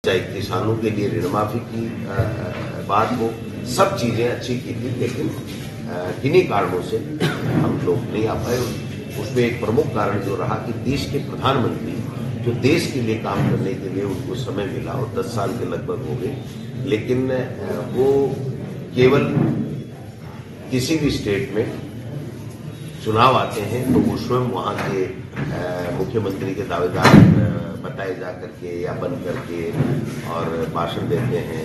चाहे किसानों के लिए ऋण माफी की बात हो, सब चीजें अच्छी की थी, लेकिन किन्हीं कारणों से हम लोग नहीं आ पाए। उसमें एक प्रमुख कारण जो रहा कि देश के प्रधानमंत्री जो देश के लिए काम करने के लिए उनको समय मिला और 10 साल के लगभग हो गए, लेकिन वो केवल किसी भी स्टेट में चुनाव आते हैं तो वो स्वयं वहां के मुख्यमंत्री के दावेदार बताए जा करके या बन करके और भाषण देते हैं।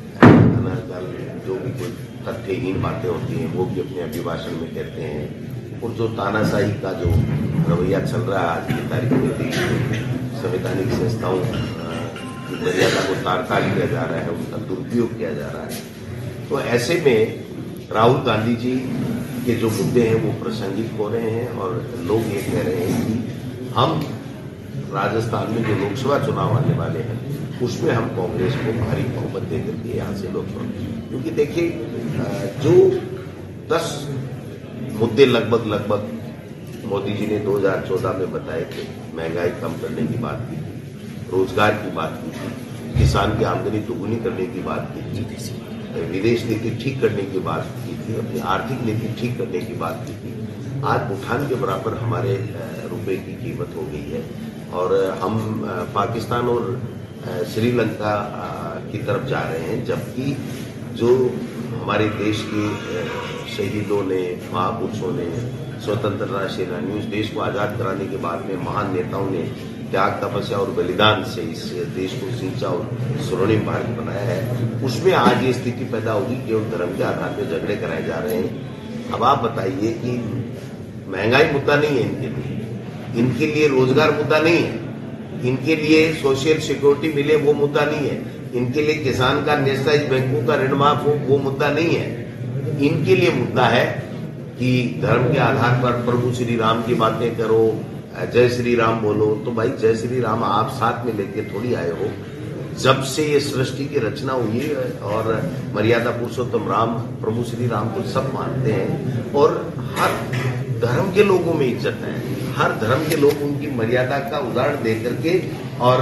जो भी कोई तथ्यहीन बातें होती हैं वो भी अपने अभिभाषण में कहते हैं। और जो तानाशाही का जो रवैया चल रहा है आज की तारीख में देश में, संवैधानिक संस्थाओं की मर्यादा को तार-तार किया जा रहा है, उसका दुरुपयोग किया जा रहा है। तो ऐसे में राहुल गांधी जी के जो मुद्दे हैं वो प्रासंगिक हो रहे हैं और लोग ये कह रहे हैं कि हम राजस्थान में जो लोकसभा चुनाव आने वाले हैं उसमें हम कांग्रेस को भारी बहुमत देकर के यहाँ से लोकसभा, क्योंकि देखिए जो 10 मुद्दे लगभग मोदी जी ने 2014 में बताए थे, महंगाई कम करने की बात की थी, रोजगार की बात की थी, किसान की आमदनी दोगुनी करने की बात की थी, विदेश नीति ठीक करने की बात की थी, अपनी आर्थिक नीति ठीक करने की बात की थी। आज भूटान के बराबर हमारे रुपए की कीमत हो गई है और हम पाकिस्तान और श्रीलंका की तरफ जा रहे हैं, जबकि जो हमारे देश के शहीदों ने, महापुरुषों ने, स्वतंत्रता सेनानियों, इस देश को आजाद कराने के बाद में महान नेताओं ने त्याग, तपस्या और बलिदान से इस देश को सींचा और स्वर्णिम भारत बनाया है, उसमें आज ये स्थिति पैदा होगी कि धर्म के आधार पर झगड़े कराए जा रहे हैं। अब आप बताइए कि महंगाई मुद्दा नहीं है इनके लिए, इनके लिए रोजगार मुद्दा नहीं है, इनके लिए सोशल सिक्योरिटी मिले वो मुद्दा नहीं है, इनके लिए किसान का नेशनलाइज बैंकों का ऋण माफ हो वो मुद्दा नहीं है। इनके लिए मुद्दा है कि धर्म के आधार पर प्रभु श्री राम की बातें करो, जय श्री राम बोलो। तो भाई जय श्री राम आप साथ में लेके थोड़ी आए हो। जब से ये सृष्टि की रचना हुई है और मर्यादा पुरुषोत्तम राम प्रभु श्री राम को सब मानते हैं और हर धर्म के लोगों में इज्जत है, हर धर्म के लोग उनकी मर्यादा का उदाहरण दे करके और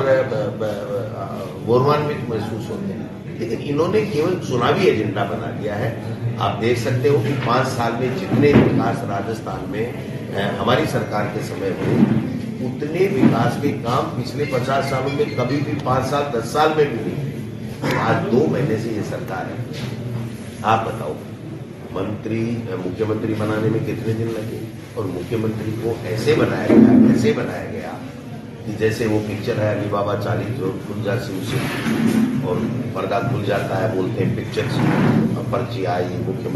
गौरवान्वित महसूस होते हैं। लेकिन इन्होंने केवल चुनावी एजेंडा बना दिया है। आप देख सकते हो कि 5 साल में जितने विकास राजस्थान में हमारी सरकार के समय हुए, उतने विकास के काम पिछले 50 सालों में कभी भी 5 साल 10 साल में भी नहीं। आज 2 महीने से ये सरकार है। आप बताओ मुख्यमंत्री बनाने में कितने दिन लगे और मुख्यमंत्री को ऐसे बनाया गया कि जैसे वो पिक्चर है अली बाबा 40 जो खुल जा सिंह और पर्दा खुल जाता है, बोलते हैं पिक्चर पर्ची आई,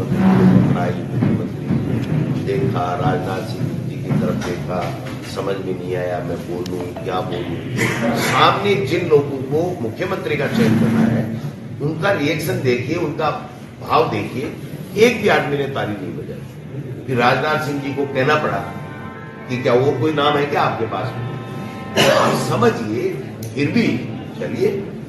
मुख्यमंत्री देखा, राजनाथ सिंह जी की तरफ देखा, समझ में नहीं आया मैं बोलूं क्या बोलूं। सामने जिन लोगों को मुख्यमंत्री का चयन करना है उनका रिएक्शन देखिए, उनका भाव देखिए, एक भी आदमी ने ताली नहीं बजाई। फिर राजनाथ सिंह जी को कहना पड़ा कि क्या वो कोई नाम है क्या आपके पास में? आप समझिए, फिर भी चलिए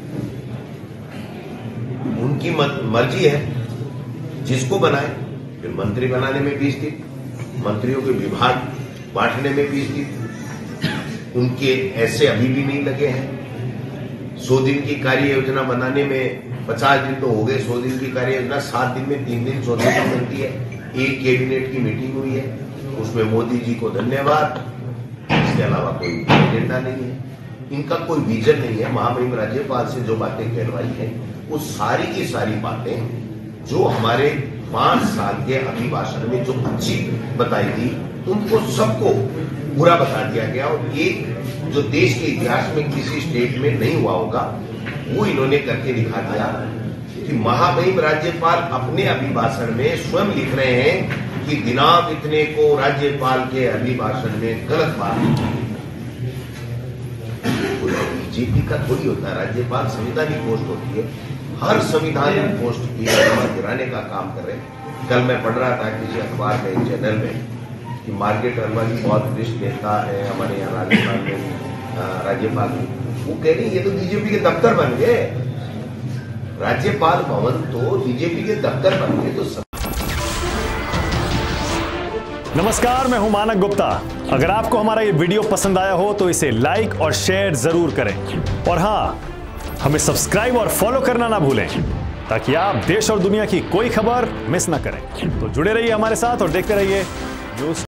उनकी मर्जी है, जिसको बनाए। फिर मंत्री बनाने में 20 दिन, मंत्रियों के विभाग बांटने में 20 दिन, उनके ऐसे अभी भी नहीं लगे हैं। 100 दिन की कार्य योजना बनाने में 50 दिन तो हो गए, 100 दिन की कार्य योजना 7 दिन में 3 दिन 14 दिन बनती है। एक कैबिनेट की मीटिंग हुई है, उसमें मोदी जी को धन्यवाद, इसके अलावा कोई एजेंडा नहीं है, इनका कोई विजन नहीं है। महामहिम राज्यपाल से जो बातें कहलवाई हैं वो सारी की सारी बातें जो हमारे 5 साल के अभिभाषण में जो अच्छी बताई थी उनको सबको बुरा बता दिया गया और एक जो देश के इतिहास में किसी स्टेट में नहीं हुआ होगा वो इन्होंने करके दिखा दिया कि महामहिम राज्यपाल अपने अभिभाषण में स्वयं लिख रहे हैं कि दिनांक इतने को राज्यपाल के अभिभाषण में गलत बात। बीजेपी का थोड़ी होता है, राज्यपाल संविधानिक पोस्ट होती है, हर संविधानिक पोस्ट की गिराने का काम कर रहे हैं। कल मैं पढ़ रहा था किसी अखबार में, एक चैनल में, कि मार्केट अल्वानी बहुत वरिष्ठ नेता है हमारे यहाँ राजस्थान में, राज्यपाल, वो कह रही ये तो बीजेपी के दफ्तर बन गए, राज्यपाल भवन तो बीजेपी के दफ्तर बन गए। तो नमस्कार, मैं हूं मानक गुप्ता। अगर आपको हमारा ये वीडियो पसंद आया हो तो इसे लाइक और शेयर जरूर करें और हां, हमें सब्सक्राइब और फॉलो करना ना भूलें ताकि आप देश और दुनिया की कोई खबर मिस ना करें। तो जुड़े रहिए हमारे साथ और देखते रहिए न्यूज़